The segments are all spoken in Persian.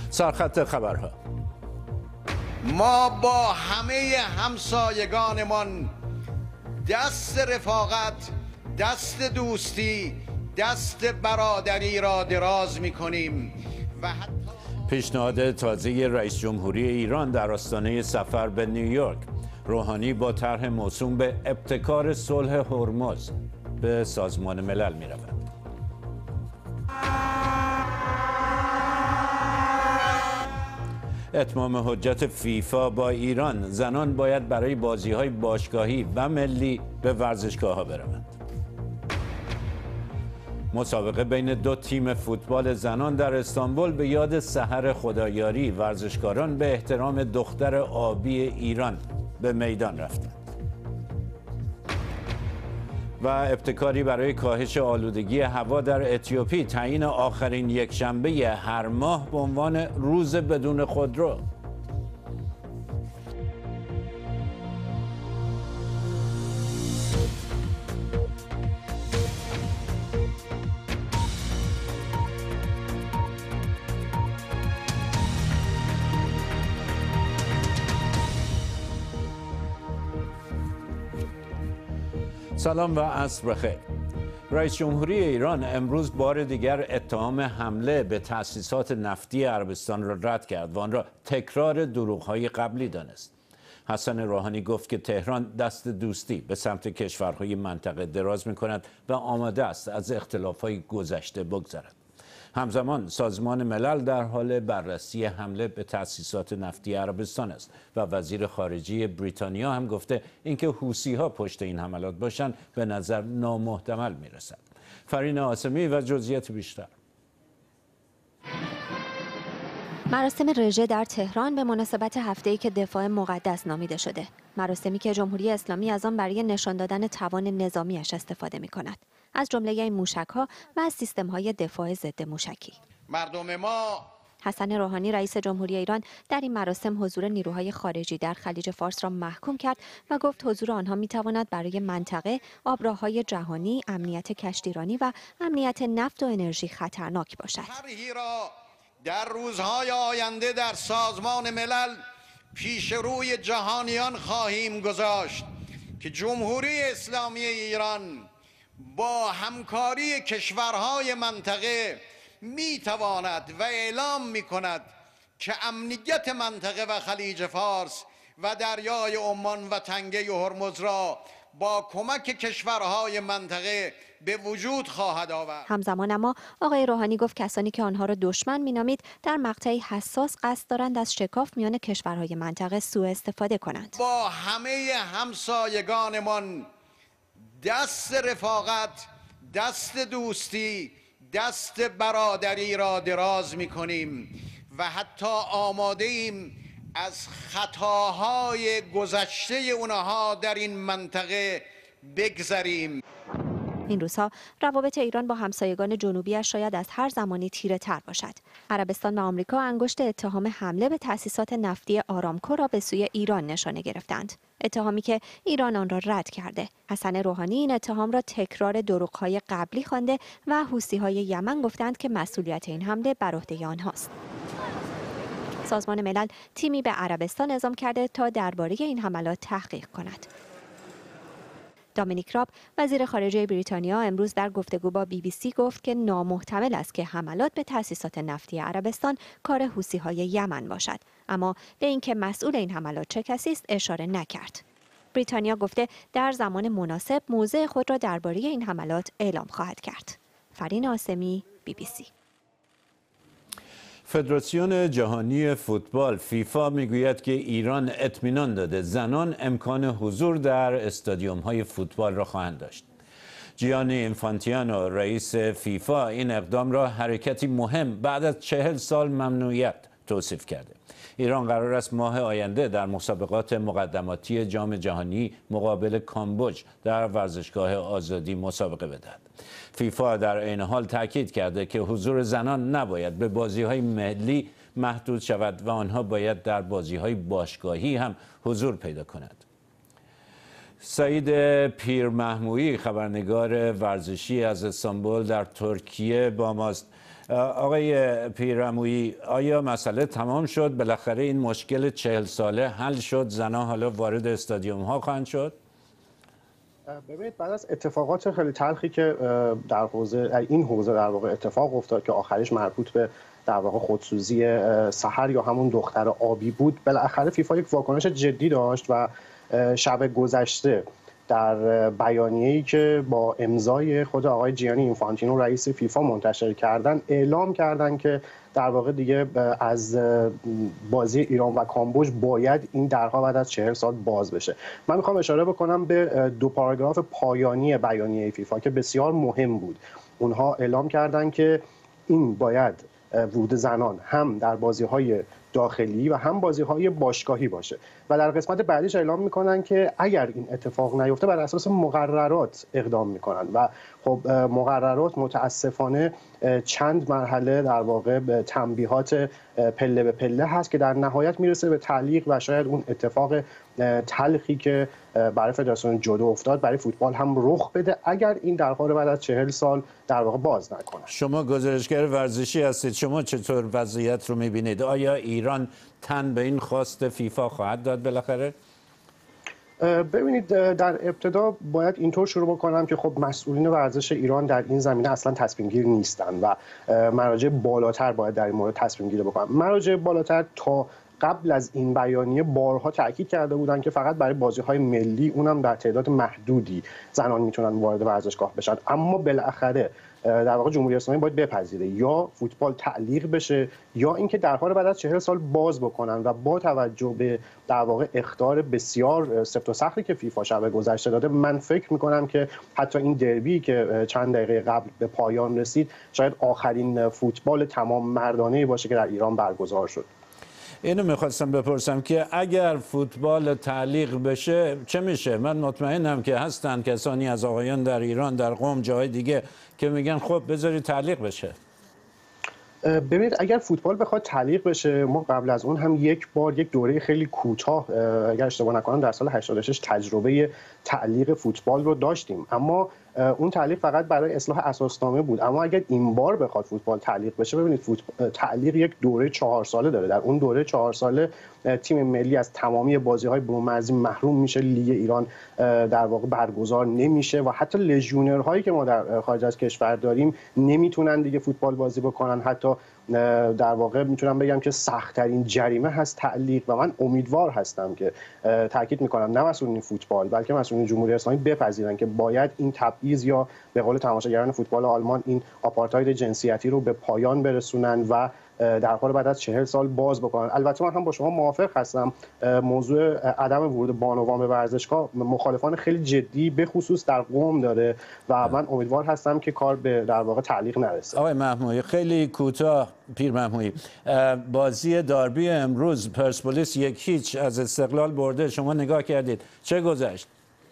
سرخط خبرها. ما با همه همسایگانمان دست رفاقت، دست دوستی، دست برادری را دراز می‌کنیم و پیشنهاد تازه رئیس جمهوری ایران در آستانه سفر به نیویورک. روحانی با طرح موسوم به ابتکار صلح هرمز به سازمان ملل می‌رود. اتمام حجت فیفا با ایران. زنان باید برای بازی‌های باشگاهی و ملی به ورزشگاه‌ها بروند. مسابقه بین دو تیم فوتبال زنان در استانبول به یاد سحر خدایاری. ورزشکاران به احترام دختر آبی ایران به میدان رفتند. و ابتکاری برای کاهش آلودگی هوا در اتیوپی. تعیین آخرین یکشنبه هر ماه به عنوان روز بدون خودرو. سلام و عصر بخیر. رئیس جمهوری ایران امروز بار دیگر اتهام حمله به تأسیسات نفتی عربستان را رد کرد و آن را تکرار دروغ‌های قبلی دانست. حسن روحانی گفت که تهران دست دوستی به سمت کشورهای منطقه دراز می‌کند و آماده است از اختلاف‌های گذشته بگذرد. همزمان سازمان ملل در حال بررسی حمله به تأسیسات نفتی عربستان است و وزیر خارجه بریتانیا هم گفته اینکه حوثی‌ها پشت این حملات باشند به نظر نامحتمل می‌رسد. فرین آسمی و جزئیات بیشتر. مراسم رژه در تهران به مناسبت هفته‌ای که دفاع مقدس نامیده شده. مراسمی که جمهوری اسلامی از آن برای نشان دادن توان نظامیش استفاده می‌کند. از جمله این موشک‌ها و از سیستم‌های دفاع ضد موشکی. مردم ما حسن روحانی رئیس جمهوری ایران در این مراسم حضور نیروهای خارجی در خلیج فارس را محکوم کرد و گفت حضور آنها می‌تواند برای منطقه، آبراه‌های جهانی، امنیت کشتیرانی و امنیت نفت و انرژی خطرناک باشد. طرحی را در روزهای آینده در سازمان ملل پیش روی جهانیان خواهیم گذاشت که جمهوری اسلامی ایران با همکاری کشورهای منطقه میتواند و اعلام میکند که امنیت منطقه و خلیج فارس و دریای عمان و تنگه هرمز را با کمک کشورهای منطقه به وجود خواهد آورد. همزمان اما آقای روحانی گفت کسانی که آنها را دشمن مینامید در مقطعی حساس قصد دارند از شکاف میان کشورهای منطقه سوء استفاده کنند. با همه همسایگانمان دست رفاقت، دست دوستی، دست برادری را دراز می‌کنیم و حتی آماده ایم از خطاهای گذشته اونها در این منطقه بگذریم. این روزها روابط ایران با همسایگان جنوبیش شاید از هر زمانی تیره تر باشد. عربستان و آمریکا انگشت اتهام حمله به تأسیسات نفتی آرامکو را به سوی ایران نشانه گرفتند. اتهامی که ایران آن را رد کرده. حسن روحانی این اتهام را تکرار دروغ‌های قبلی خوانده و حوثی‌های یمن گفتند که مسئولیت این حمله بر عهده آنهاست. سازمان ملل تیمی به عربستان اعزام کرده تا درباره این حملات تحقیق کند. دامینیک راب وزیر خارجه بریتانیا امروز در گفتگو با BBC گفت که نامحتمل است که حملات به تأسیسات نفتی عربستان کار حوثی‌های یمن باشد، اما به اینکه مسئول این حملات چه کسی است اشاره نکرد. بریتانیا گفته در زمان مناسب موضع خود را درباره این حملات اعلام خواهد کرد. فرین آسمی، BBC. فدراسیون جهانی فوتبال فیفا میگوید که ایران اطمینان داده زنان امکان حضور در استادیوم‌های فوتبال را خواهند داشت. جیانی اینفانتیانو رئیس فیفا این اقدام را حرکتی مهم بعد از 40 سال ممنوعیت توصیف کرده. ایران قرار است ماه آینده در مسابقات مقدماتی جام جهانی مقابل کامبوج در ورزشگاه آزادی مسابقه بدهد. فیفا در عین حال تاکید کرده که حضور زنان نباید به بازی‌های ملی محدود شود و آنها باید در بازی‌های باشگاهی هم حضور پیدا کنند. سعید پیرمحمودی خبرنگار ورزشی از استانبول در ترکیه با ماست. آقای پیرعمویی، آیا مسئله تمام شد؟ بالاخره این مشکل 40 ساله حل شد؟ زنان حالا وارد استادیوم ها خواهند شد؟ ببینید، بعد از اتفاقات خیلی تلخی که در این حوزه در واقع اتفاق افتاد که آخرش مربوط به در واقع خودسوزی سحر یا همون دختر آبی بود، بالاخره فیفا یک واکنش جدی داشت و شب گذشته در بیانیه‌ای که با امضای خود آقای جیانی اینفانتینو رئیس فیفا منتشر کردن، اعلام کردن که در واقع دیگه از بازی ایران و کامبوج باید این درها بعد از 40 سال باز بشه. من میخوام اشاره بکنم به 2 پاراگراف پایانی بیانیه فیفا که بسیار مهم بود. اونها اعلام کردن که این باید ورود زنان هم در بازی‌های داخلی و هم بازی‌های باشگاهی باشه و در قسمت بعدیش اعلام میکنن که اگر این اتفاق نیفته بر اساس مقررات اقدام میکنن و خب مقررات متاسفانه چند مرحله در واقع تنبیهات پله به پله هست که در نهایت میرسه به تعلیق و شاید اون اتفاق تلخی که برای فدراسیون جودو افتاد برای فوتبال هم رخ بده اگر این درها رو بعد از 40 سال در واقع باز نکنه. شما گزارشگر ورزشی هستید، شما چطور وضعیت رو میبینید؟ آیا ایران تن به این خواست فیفا خواهد داد بالاخره؟ ببینید، در ابتدا باید اینطور شروع بکنم که خب مسئولین ورزش ایران در این زمینه اصلا تصمیم گیر نیستن و مراجع بالاتر باید در این مورد تصمیم گیری بکنن. مراجع بالاتر تا قبل از این بیانیه بارها تاکید کرده بودن که فقط برای بازی‌های ملی، اونم در تعداد محدودی، زنان میتونن وارد ورزشگاه بشن. اما بالاخره در واقع جمهوری اسلامی باید بپذیره یا فوتبال تعلیق بشه یا اینکه درها رو بعد از 40 سال باز بکنن و با توجه به در واقع اخطار بسیار سفت و سختی که فیفا شب گذشته داده، من فکر میکنم که حتی این دربی که چند دقیقه قبل به پایان رسید شاید آخرین فوتبال تمام مردانه‌ای باشه که در ایران برگزار شد. اینو میخواستم بپرسم که اگر فوتبال تعلیق بشه چه میشه؟ من مطمئنم که هستن کسانی از آقایان در ایران، در قم، جای دیگه که میگن خب بذاری تعلیق بشه. ببینید، اگر فوتبال بخواد تعلیق بشه، ما قبل از اون هم یک دوره خیلی کوتاه اگر اشتباه نکنم در سال 86 تجربه تعلیق فوتبال رو داشتیم، اما اون تعلیق فقط برای اصلاح اساسنامه بود. اما اگر این بار بخواد فوتبال تعلیق بشه، ببینید تعلیق یک دوره 4 ساله داره. در اون دوره 4 ساله تیم ملی از تمامی بازی‌های برون‌مرزی محروم میشه، لیگ ایران در واقع برگزار نمیشه و حتی لژیونرهایی که ما در خارج از کشور داریم نمیتونن دیگه فوتبال بازی بکنن. حتی در واقع میتونم بگم که سخت‌ترین جریمه هست تعلیق و من امیدوار هستم که تاکید میکنم نه مسئولین فوتبال بلکه مسئولین جمهوری اسلامی بپذیرن که باید این تبعیض یا به قول تماشاگران فوتبال آلمان این آپارتاید جنسیتی رو به پایان برسونن و در حال بعد از 40 سال باز بکنن. البته من هم با شما موافق هستم، موضوع عدم ورود بانوان به ورزشگاه مخالفان خیلی جدی به خصوص در قم داره و من امیدوار هستم که کار به در واقع تعلیق نرسه. آقای محمویی، خیلی کوتاه، پیر محمویی، بازی داربی امروز پرسپولیس 1-0 از استقلال برده، شما نگاه کردید، چه گذشت؟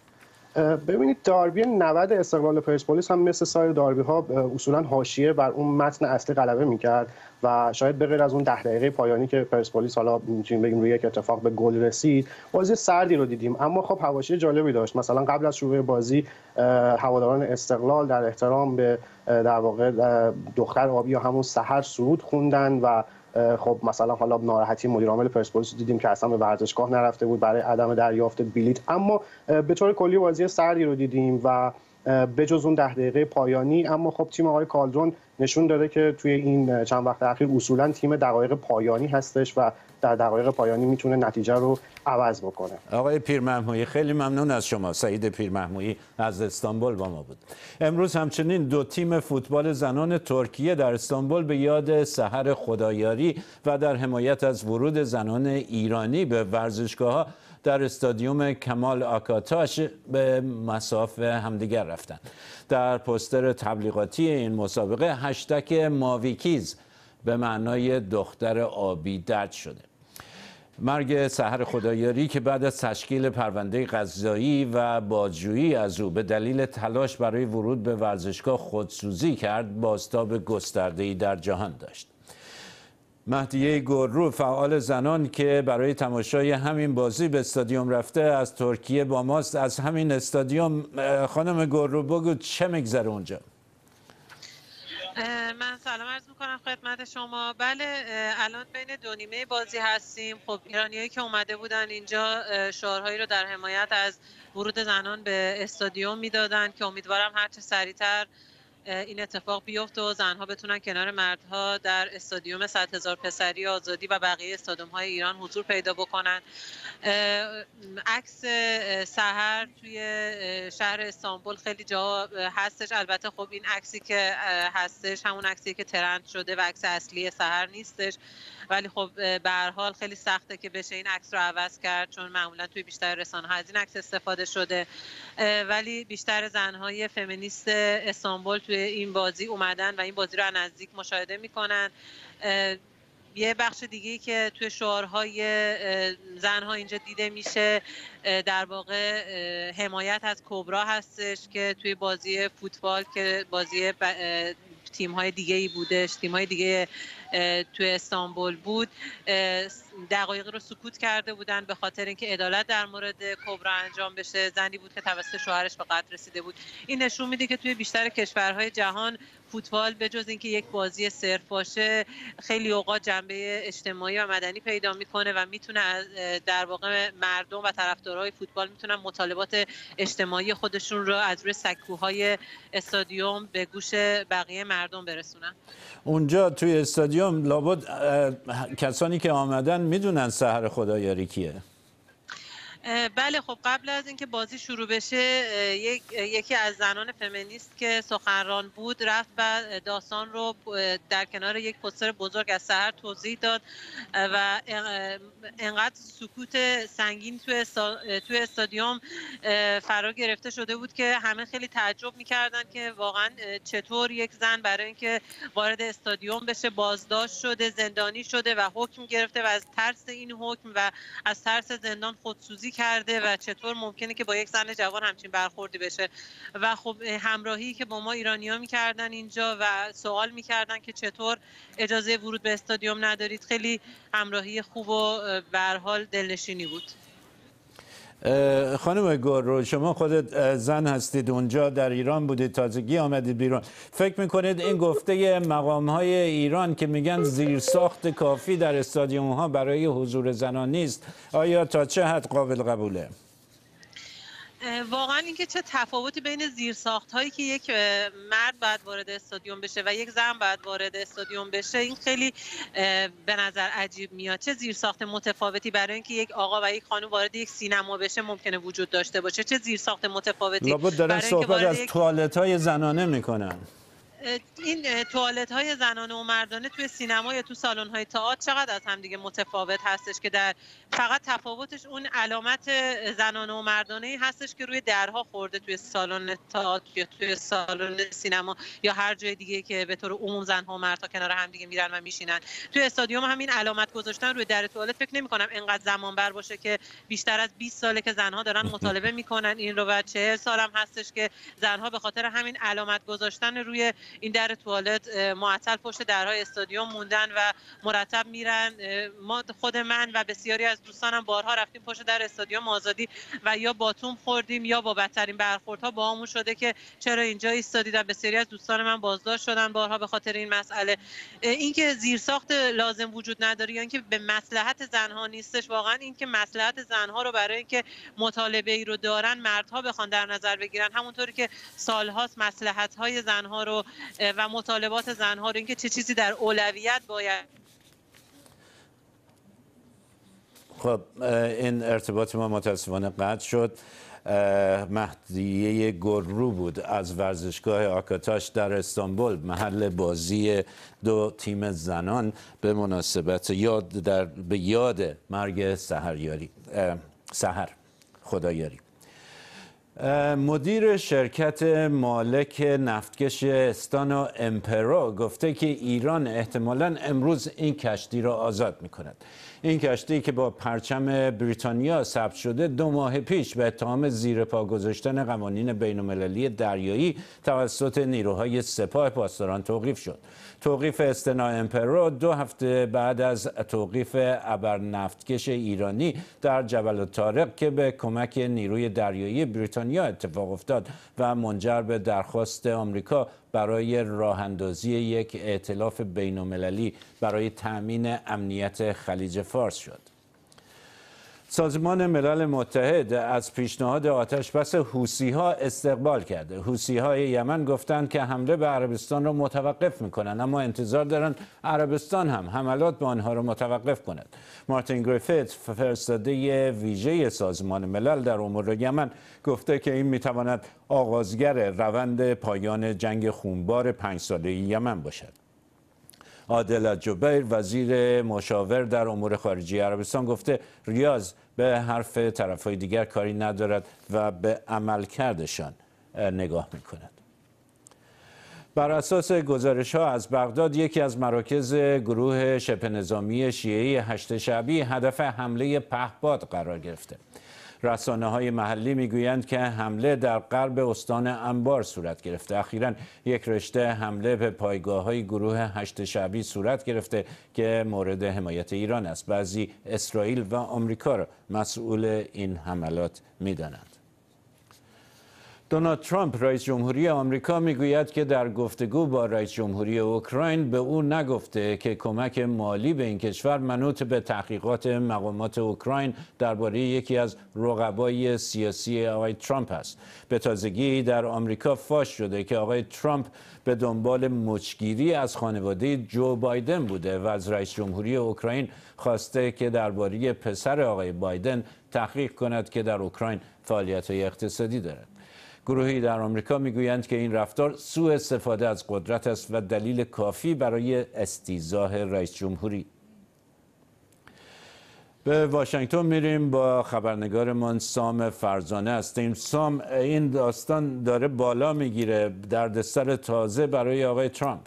ببینید، داربی 90 استقلال پرسپولیس هم مثل سایر داربی ها اصولا حاشیه بر اون متن اصلی غلبه میکرد و شاید به غیر از اون 10 دقیقه پایانی که پرسپولیس حالا میتونیم بگیم روی یک اتفاق به گل رسید، بازی سردی رو دیدیم. اما خب حواشی جالبی داشت. مثلا قبل از شروع بازی هواداران استقلال در احترام به در واقع دختر آبی یا همون سحر سرود خوندن و خب مثلا حالا ناراحتی مدیر عامل پرسپولیس دیدیم که اصلا به ورزشگاه نرفته بود برای عدم دریافت بلیت. اما به طور کلی بازی سردی رو دیدیم و به جز اون 10 دقیقه پایانی. اما خب تیم آقای کالدرون نشون داده که توی این چند وقت اخیر اصولا تیم دقایق پایانی هستش و در دقایق پایانی میتونه نتیجه رو عوض بکنه. آقای پیر محمویی، خیلی ممنون از شما. سعید پیر محمویی از استانبول با ما بود. امروز همچنین 2 تیم فوتبال زنان ترکیه در استانبول به یاد سحر خدایاری و در حمایت از ورود زنان ایرانی به ورزشگاه‌ها در استادیوم کمال آکاتاش به مصاف همدیگر رفتند. در پوستر تبلیغاتی این مسابقه هشتگ ماویکیز به معنای دختر آبی درج شده. مرگ سحر خدایاری که بعد از تشکیل پرونده قضایی و بازجویی از او به دلیل تلاش برای ورود به ورزشگاه خودسوزی کرد، بازتاب گسترده‌ای در جهان داشت. مهدیه گلرو، فعال زنان که برای تماشای همین بازی به استادیوم رفته، از ترکیه با ماست. از همین استادیوم خانم گلرو بگو چه میگذره اونجا؟ من سلام عرض میکنم خدمت شما. بله، الان بین دو نیمه بازی هستیم. خب ایرانیایی که اومده بودن اینجا شعارهایی رو در حمایت از ورود زنان به استادیوم میدادن که امیدوارم هرچه سریعتر این اتفاق بیفته و زنها بتونن کنار مردها در استادیوم 100,000 پسری آزادی و بقیه استادیوم‌های ایران حضور پیدا بکنن. عکس سحر توی شهر استانبول خیلی جا هستش. البته خب این عکسی که هستش همون عکسی که ترند شده و عکس اصلی سحر نیستش، ولی خب به هر حال خیلی سخته که بشه این عکس رو عوض کرد، چون معمولا توی بیشتر رسانه‌ها از این عکس استفاده شده. ولی بیشتر زن‌های فمینیست استانبول توی این بازی اومدن و این بازی رو از نزدیک مشاهده می‌کنن. یه بخش دیگه‌ای که توی شعارهای زن‌ها اینجا دیده میشه در واقع حمایت از کبرا هستش که توی بازی فوتبال که بازی تیم‌های دیگه‌ای بودش، تیم‌های دیگه توی استانبول بود، دقایقی رو سکوت کرده بودن به خاطر اینکه عدالت در مورد کبرا انجام بشه. زنی بود که توسط شوهرش به قتل رسیده بود. این نشون میده که توی بیشتر کشورهای جهان فوتبال به جز اینکه یک بازی صرف باشه خیلی اوقات جنبه اجتماعی و مدنی پیدا میکنه و میتونه در واقع مردم و طرفدارای فوتبال میتونن مطالبات اجتماعی خودشون رو از روی سکوهای استادیوم به گوش بقیه مردم برسونن. اونجا توی استادیوم لابد کسانی که آمدن میدونن سحر خدایاری کیه؟ بله، خب قبل از اینکه بازی شروع بشه یکی از زنان فمینیست که سخنران بود رفت و داستان رو در کنار یک پوستر بزرگ از سحر توضیح داد و انقدر سکوت سنگین توی استادیوم فرا گرفته شده بود که همه خیلی تعجب می‌کردن که واقعا چطور یک زن برای اینکه وارد استادیوم بشه بازداشت شده، زندانی شده و حکم گرفته و از ترس این حکم و از ترس زندان خودسوزی کرده و چطور ممکنه که با یک زن جوان همچین برخوردی بشه. و خب همراهی که با ما ایرانی‌ها می‌کردن اینجا و سوال می‌کردن که چطور اجازه ورود به استادیوم ندارید، خیلی همراهی خوب و به هر حال دلنشینی بود. خانم گورو، شما خودت زن هستید، اونجا در ایران بودید، تازگی آمدید بیرون. فکر میکنید این گفته مقام‌های ایران که میگن زیرساخت کافی در استادیوم‌ها برای حضور زنان نیست، آیا تا چه حد قابل قبوله؟ واقعا اینکه چه تفاوتی بین زیرساخت‌هایی که یک مرد باید وارد استادیوم بشه و یک زن باید وارد استادیوم بشه، این خیلی به نظر عجیب میاد. چه زیرساخت متفاوتی برای اینکه یک آقا و یک خانم وارد یک سینما بشه ممکنه وجود داشته باشه؟ چه زیرساخت متفاوتی لابد دارن صحبت از توالت‌های زنانه میکنن. این توالت‌های زنانه و مردانه توی سینما یا تو سالن‌های تئاتر چقدر از هم دیگه متفاوت هستش که در فقط تفاوتش اون علامت زنانه و مردانه هستش که روی درها خورده توی سالن تئاتر یا توی سالن سینما یا هر جای دیگه که به طور عموم زن‌ها و مردها کنار هم دیگه میرن و میشینن. توی استادیوم همین علامت گذاشتن روی در توالت فکر نمی‌کنم اینقدر زمان بر باشه که بیشتر از 20 ساله که زن‌ها دارن مطالبه می‌کنن این رو و 40 سال هم هستش که زن‌ها به خاطر همین علامت گذاشتن روی این در توالت معطل پشت درهای استادیوم موندن و مرتب میرن. ما خود من و بسیاری از دوستانم بارها رفتیم پشت در استادیوم آزادی و یا باتوم خوردیم یا با بدترین برخوردها با همون شده که چرا اینجا ایستادید و بسیاری از دوستان من بازداشت شدن بارها به خاطر این مسئله. اینکه زیرساخت لازم وجود نداره یا اینکه به مصلحت زنها نیستش، واقعا اینکه مصلحت زنها رو برای اینکه مطالبه ای رو دارن مردها بخوان در نظر بگیرن، همونطوری که سالهاست مصلحت‌های زنها رو و مطالبات زنها رو، اینکه چه چیزی در اولویت باید. خب این ارتباط ما متاسفانه قطع شد. مهدیه گورو بود از ورزشگاه آکاتاش در استانبول، محل بازی دو تیم زنان به مناسبت به یاد مرگ سحر خدایاری. مدیر شرکت مالک نفتکش استانا امپرو گفته که ایران احتمالاً امروز این کشتی را آزاد می‌کند. این کشتی که با پرچم بریتانیا ثبت شده 2 ماه پیش به اتهام زیر پا گذاشتن قوانین بین‌المللی دریایی توسط نیروهای سپاه پاسداران توقیف شد. توقیف استانا امپرو 2 هفته بعد از توقیف ابرنفتکش ایرانی در جبل الطارق که به کمک نیروی دریایی بریتانیا بریتانیا اتفاق افتاد و منجر به درخواست آمریکا برای راه اندازی یک ائتلاف بین‌المللی برای تأمین امنیت خلیج فارس شد. سازمان ملل متحد از پیشنهاد آتشبس حوثی‌ها استقبال کرده. حوثی‌های یمن گفتند که حمله به عربستان را متوقف می‌کنند، اما انتظار دارند عربستان هم حملات به آنها را متوقف کند. مارتین گریفیت، فرستاده ویژه سازمان ملل در امور یمن، گفته که این می‌تواند آغازگر روند پایان جنگ خونبار 5 ساله یمن باشد. عادل الجبیر، وزیر مشاور در امور خارجه عربستان، گفته ریاض به حرف طرفهای دیگر کاری ندارد و به عملکردشان نگاه می‌کند. بر اساس گزارش‌ها از بغداد، یکی از مراکز گروه شبه نظامی شیعه هشت شعبی هدف حمله پهپاد قرار گرفته. رسانه‌های محلی میگویند که حمله در غرب استان انبار صورت گرفته. اخیراً یک رشته حمله به پایگاه‌های گروه هشت شعبی صورت گرفته که مورد حمایت ایران است. بعضی اسرائیل و آمریکا را مسئول این حملات می‌دانند. دونالد ترامپ، رئیس جمهوری آمریکا، میگوید که در گفتگو با رئیس جمهوری اوکراین به او نگفته که کمک مالی به این کشور منوط به تحقیقات مقامات اوکراین درباره یکی از رقبای سیاسی آقای ترامپ است. به تازگی در آمریکا فاش شده که آقای ترامپ به دنبال مچگیری از خانواده جو بایدن بوده و از رئیس جمهوری اوکراین خواسته که درباره پسر آقای بایدن تحقیق کند که در اوکراین فعالیت‌های اقتصادی دارد. گروهی در آمریکا میگویند که این رفتار سوء استفاده از قدرت است و دلیل کافی برای استیضاح رئیس جمهوری. به واشنگتن میریم، با خبرنگارمان سام فرزانه هستیم. سام، این داستان داره بالا میگیره، دردسر تازه برای آقای ترامپ.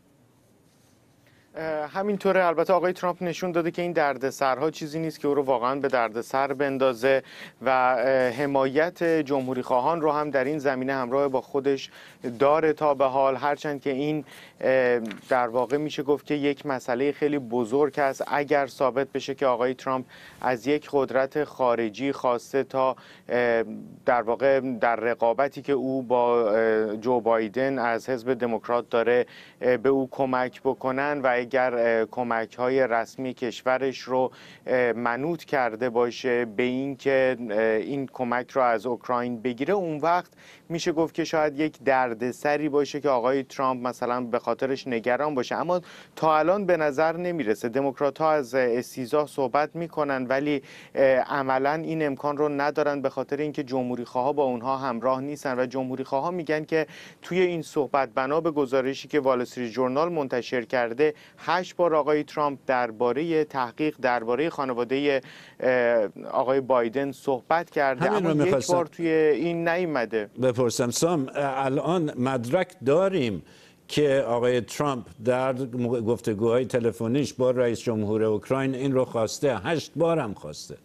همینطوره. البته آقای ترامپ نشون داده که این دردسرها چیزی نیست که او رو واقعا به دردسر بندازه و حمایت جمهوری خواهان رو هم در این زمینه همراه با خودش داره تا به حال، هرچند که این در واقع میشه گفت که یک مسئله خیلی بزرگ است. اگر ثابت بشه که آقای ترامپ از یک قدرت خارجی خواسته تا در واقع در رقابتی که او با جو بایدن از حزب دموکرات داره به او کمک بکنن و اگر کمک‌های رسمی کشورش رو منوط کرده باشه به این که این کمک رو از اوکراین بگیره، اون وقت میشه گفت که شاید یک دردسری باشه که آقای ترامپ مثلا به خاطرش نگران باشه. اما تا الان به نظر نمیرسه. دموکرات‌ها از استیضاح صحبت میکنن ولی عملاً این امکان رو ندارن به خاطر اینکه جمهوری‌خواها با اونها همراه نیستن و جمهوری‌خواها میگن که توی این صحبت بنا به گزارشی که وال استریت ژورنال منتشر کرده 8 بار آقای ترامپ درباره تحقیق درباره خانواده آقای بایدن صحبت کرده، اما یک بار توی این نیامده. بپرسم سام، الان مدرک داریم که آقای ترامپ در گفتگوهای تلفنیش با رئیس جمهور اوکراین این رو خواسته؟ 8 بار هم خواسته.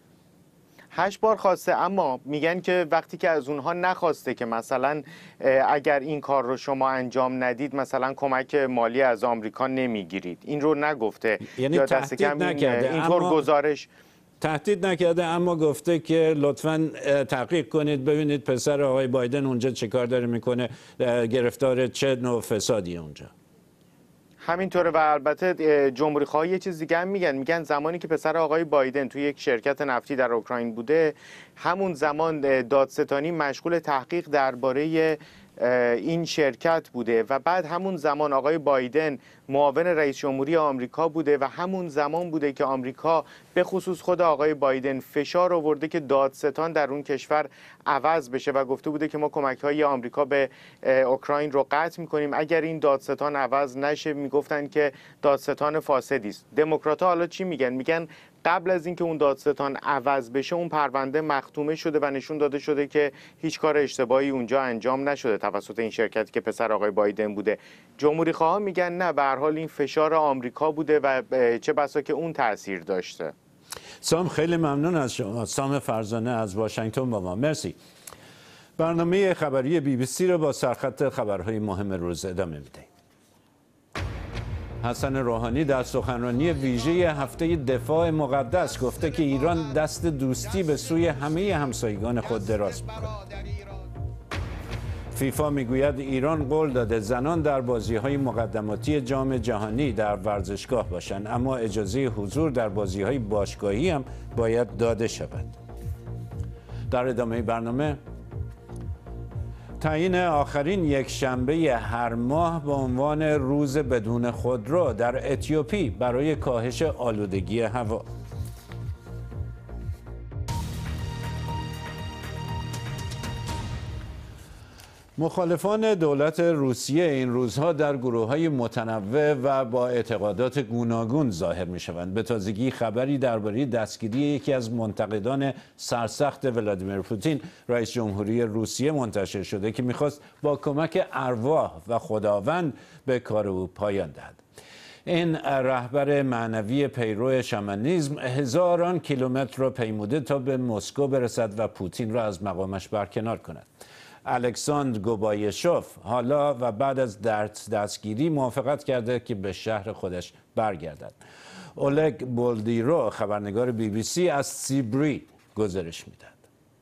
8 بار خواسته، اما میگن که وقتی که از اونها نخواسته که مثلا اگر این کار رو شما انجام ندید مثلا کمک مالی از آمریکا نمیگیرید، این رو نگفته. یعنی یا دست کم اینطور گزارش تهدید نکرده، اما گفته که لطفاً تحقیق کنید ببینید پسر آقای بایدن اونجا چه کار داره میکنه، گرفتار چه نوع فسادی اونجا. همینطوره. و البته جمهوری خواهی یه چیز دیگه هم میگن زمانی که پسر آقای بایدن توی یک شرکت نفتی در اوکراین بوده، همون زمان دادستانی مشغول تحقیق درباره این شرکت بوده و بعد همون زمان آقای بایدن معاون رئیس جمهوری آمریکا بوده و همون زمان بوده که آمریکا به خصوص خود آقای بایدن فشار آورده که دادستان در اون کشور عوض بشه و گفته بوده که ما کمک‌های آمریکا به اوکراین رو قطع می‌کنیم اگر این دادستان عوض نشه. میگفتن که دادستان فاسدی است. دموکرات‌ها حالا چی میگن قبل از اینکه اون دادستان عوض بشه اون پرونده مختومه شده و نشون داده شده که هیچ کار اشتباهی اونجا انجام نشده توسط این شرکتی که پسر آقای بایدن بوده. جمهوری خواهان میگن نه، به هر حال این فشار آمریکا بوده و چه بسا که اون تاثیر داشته. سام، خیلی ممنون از شما. سام فرزانه از واشنگتن با ما. مرسی. برنامه خبری BBC رو با سرخط خبرهای مهم روز ادامه میدهیم. حسن روحانی در سخنرانی ویژه هفته دفاع مقدس گفته که ایران دست دوستی به سوی همه همسایگان خود دراز می‌کند. فیفا میگوید ایران قول داده زنان در بازی‌های مقدماتی جام جهانی در ورزشگاه باشند، اما اجازه حضور در بازی‌های باشگاهی هم باید داده شود. در ادامه برنامه تعیین آخرین یک شنبه هر ماه به عنوان روز بدون خودرو در اتیوپی برای کاهش آلودگی هوا. مخالفان دولت روسیه این روزها در گروه‌های متنوع و با اعتقادات گوناگون ظاهر می‌شوند. به تازگی خبری درباره دستگیری یکی از منتقدان سرسخت ولادیمیر پوتین رئیس جمهوری روسیه منتشر شده که می‌خواست با کمک ارواح و خداوند به کار او پایان دهد. این رهبر معنوی پیرو شامانیسم هزاران کیلومتر را پیموده تا به مسکو برسد و پوتین را از مقامش برکنار کند. الکساندر گوبایشوف حالا و بعد از دستگیری موافقت کرده که به شهر خودش برگردد. اولگ بولدیرو خبرنگار BBC از سیبری گزارش میدهد.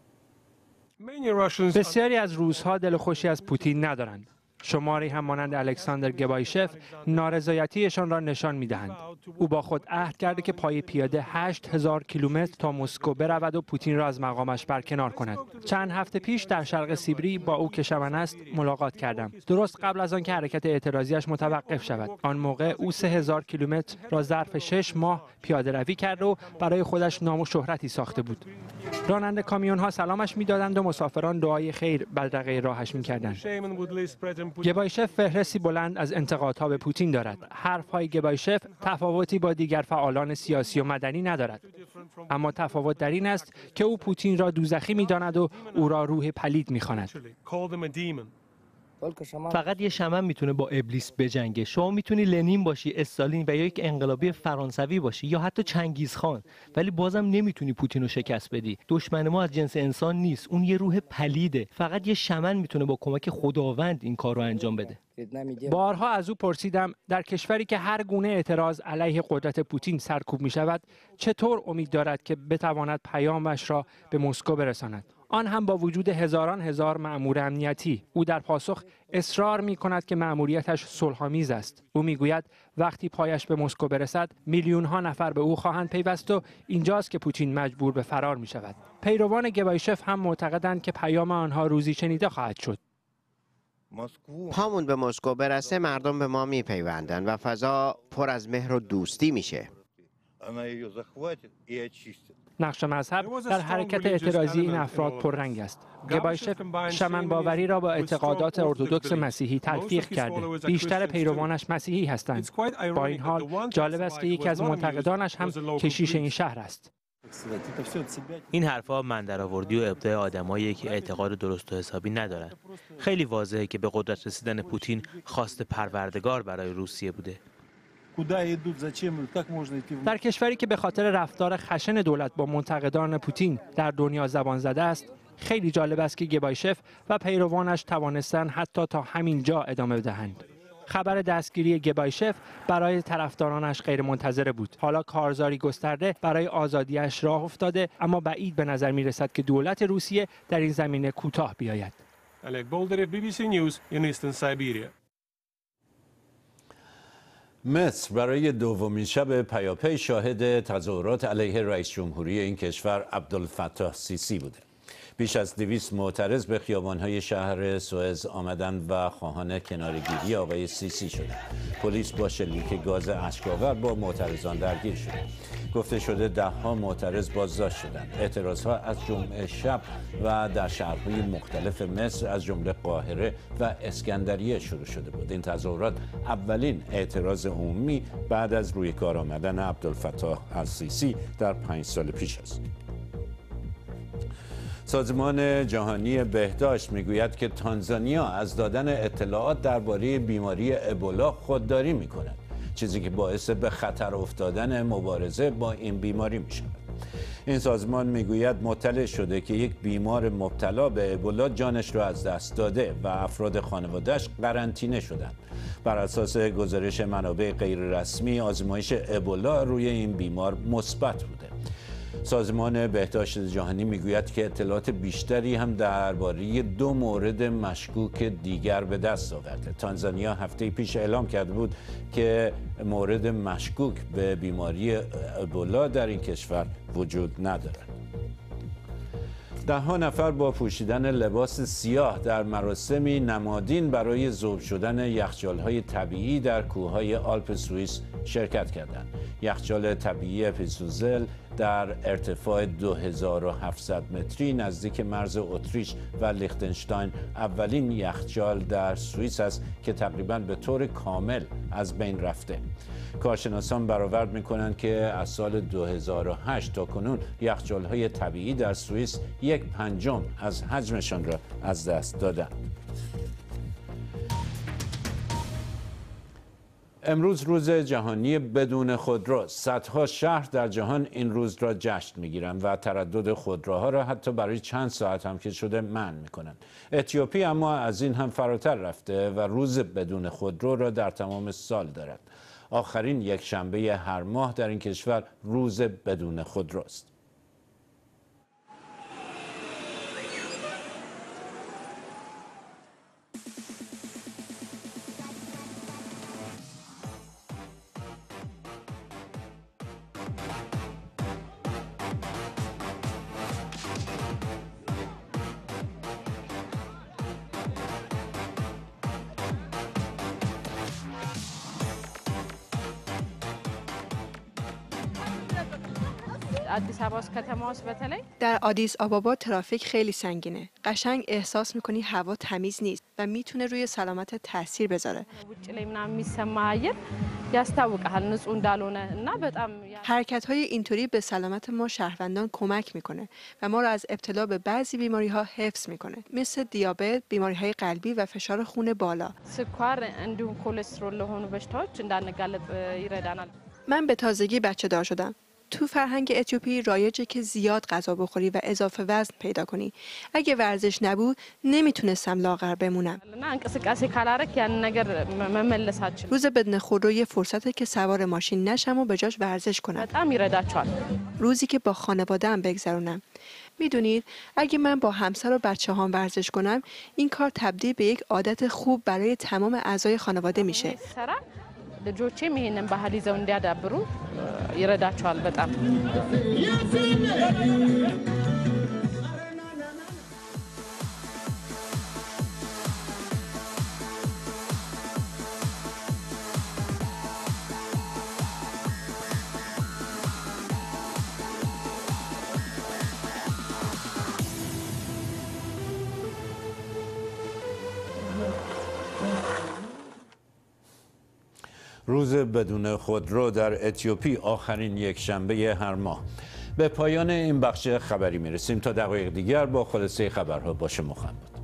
بسیاری از روس‌ها دل خوشی از پوتین ندارند. شماری هم مانند الکساندر گبایشف نارضایتیشان را نشان می‌دهند. او با خود عهد کرده که پای پیاده 8000 کیلومتر تا مسکو برود و پوتین را از مقامش برکنار کند. چند هفته پیش در شرق سیبری با او که شمن است ملاقات کردم. درست قبل از آن که حرکت اعتراضیش متوقف شود. آن موقع او 3000 کیلومتر را ظرف 6 ماه پیاده روی کرد و برای خودش نام و شهرتی ساخته بود. راننده کامیون‌ها سلامش می‌دادند و مسافران دعای خیر بدرقه راهش می‌کردند. گبایشف فهرستی بلند از انتقادها به پوتین دارد. حرف‌های گبایشف تفاوتی با دیگر فعالان سیاسی و مدنی ندارد. اما تفاوت در این است که او پوتین را دوزخی می‌داند و او را روح پلید می‌خواند. فقط یه شمن میتونه با ابلیس بجنگه. شما میتونی لنین باشی، استالین و یا یک انقلابی فرانسوی باشی یا حتی چنگیزخان، ولی بازم نمیتونی پوتین رو شکست بدی. دشمن ما از جنس انسان نیست، اون یه روح پلیده. فقط یه شمن میتونه با کمک خداوند این کار رو انجام بده. بارها از او پرسیدم در کشوری که هر گونه اعتراض علیه قدرت پوتین سرکوب میشود چطور امید دارد که بتواند پیامش را به مسکو برساند، آن هم با وجود هزار مأمور امنیتی. او در پاسخ اصرار می کند که مأموریتش صلح‌آمیز است. او میگوید وقتی پایش به مسکو برسد میلیون‌ها نفر به او خواهند پیوست و اینجاست که پوتین مجبور به فرار می شود. پیروان گبایشف هم معتقدند که پیام آنها روزی شنیده خواهد شد. پامون به مسکو برسه مردم به ما میپیوندن و فضا پر از مهر و دوستی میشه. نقش مذهب در حرکت اعتراضی این افراد پررنگ است. گبایشف شمن باوری را با اعتقادات ارتدوکس مسیحی تلفیق کرده. بیشتر پیروانش مسیحی هستند. با این حال جالب است که یکی از معتقدانش هم کشیش این شهر است. این حرفا من درآوردی و ابداع آدمایی که اعتقاد درست و حسابی ندارند. خیلی واضحه که به قدرت رسیدن پوتین خواست پروردگار برای روسیه بوده. در کشوری که به خاطر رفتار خشن دولت با منتقدان پوتین در دنیا زبان زده است، خیلی جالب است که گبایشف و پیروانش توانستند حتی تا همین جا ادامه بدهند. خبر دستگیری گبایشف برای طرفدارانش غیرمنتظره بود. حالا کارزاری گسترده برای آزادیش راه افتاده، اما بعید به نظر می رسد که دولت روسیه در این زمینه کوتاه بیاید. مصر برای دومین شب پیاپی شاهد تظاهرات علیه رئیس جمهوری این کشور عبدالفتاح سیسی بوده. بیش از 200 معترض به خیابان‌های شهر سوئز آمدند و خواهان کناره‌گیری آقای سیسی شدند. پلیس با شلیک گاز اشک‌آور با معترضان درگیر شد. گفته شده ده‌ها معترض بازداشت شدند. اعتراضها از جمعه شب و در شهرهای مختلف مصر از جمله قاهره و اسکندریه شروع شده بود. این تظاهرات اولین اعتراض عمومی بعد از روی کار آمدن عبدالفتاح السیسی در 5 سال پیش است. سازمان جهانی بهداشت میگوید که تانزانیا از دادن اطلاعات درباره بیماری ابولا خودداری میکند. چیزی که باعث به خطر افتادن مبارزه با این بیماری می شود. این سازمان میگوید مطلع شده که یک بیمار مبتلا به ابولا جانش را از دست داده و افراد خانواده‌اش قرنطینه شدند. بر اساس گزارش منابع غیررسمی، آزمایش ابولا روی این بیمار مثبت بوده. سازمان بهداشت جهانی میگوید که اطلاعات بیشتری هم درباره 2 مورد مشکوک دیگر به دست آورده. تانزانیا هفته پیش اعلام کرده بود که مورد مشکوک به بیماری ابولا در این کشور وجود ندارد. 10 نفر با پوشیدن لباس سیاه در مراسمی نمادین برای ذوب شدن یخچال‌های طبیعی در کوههای آلپ سوئیس شرکت کردند. یخچال طبیعی اپیسوزل در ارتفاع 2700 متری نزدیک مرز اتریش و لیختنشتاین اولین یخچال در سوئیس است که تقریباً به طور کامل از بین رفته. کارشناسان برآورد می‌کنند که از سال 2008 تا کنون یخچال‌های طبیعی در سوئیس 1/5 از حجمشان را از دست دادند. امروز روز جهانی بدون خودرو. صدها شهر در جهان این روز را جشن می‌گیرند و تردد خودروها را حتی برای چند ساعت هم که شده منع می‌کنند. اتیوپی اما از این هم فراتر رفته و روز بدون خودرو را در تمام سال دارد. آخرین یک شنبه هر ماه در این کشور روز بدون خودروست. در آدیس آبابا ترافیک خیلی سنگینه. قشنگ احساس میکنی هوا تمیز نیست و میتونه روی سلامت تاثیر بذاره. حرکت‌های اینطوری به سلامت ما شهروندان کمک میکنه و ما را از ابتلا به بعضی بیماری‌ها حفظ میکنه، مثل دیابت، بیماری‌های قلبی و فشار خون بالا. من به تازگی بچه دار شدم. تو فرهنگ اتیوپی رایجه که زیاد غذا بخوری و اضافه وزن پیدا کنی. اگه ورزش نبود نمیتونستم لاغر بمونم. روز بدون خودرو یه فرصته که سوار ماشین نشم و به جاش ورزش کنم. روزی که با خانواده‌ام بگذرونم. میدونید اگه من با همسر و بچه‌هام ورزش کنم، این کار تبدیل به یک عادت خوب برای تمام اعضای خانواده میشه. ልጆቼም ይሄንን ባህል ይዘው እንዲያዳብሩ ይረዳቸዋል በጣም። روز بدون خودرو در اتیوپی آخرین یک شنبه هر ماه. به پایان این بخش خبری میرسیم. تا دقایق دیگر با خلاصه خبرها با شما خواهم بود.